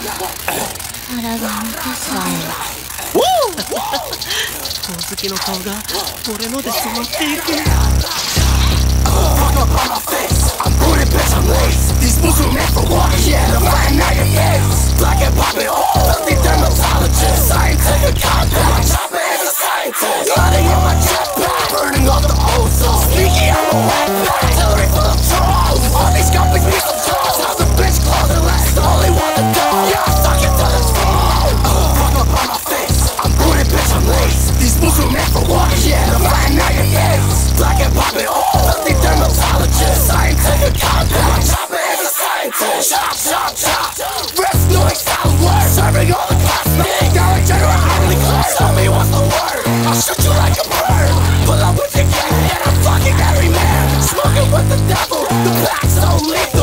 腹が満たすわよ。 ほおずきの顔が俺ので染まっていく。 I'm booted, bitch, I'm lace. These moves were meant for walking, yeah, to find out your face. Black and poppin', filthy dermatologist. Scientific content, my chopper is a scientist. Flooding in my jetpack, burning off the ozone. Sneaky, I'm a wetback, artillery full of trolls. All these companies be some trolls. How's the bitch close and last? Only want to go, yeah, suck it to the phone. Fuck up on my face. I'm booted, bitch, I'm lace. These moves were meant for walking, yeah, to find out your face. Black and poppin', filthy dermatologist. Scientific content, my chopper is a scientist. Chop, chop, chop. Risk noise, sound words. Serving all the classmates. Now in general, only clear. Tell me what's the word. I'll shoot you like a bird. Pull up with your gang, and I'm fucking every man. Smoking with the devil, the pack's so lethal.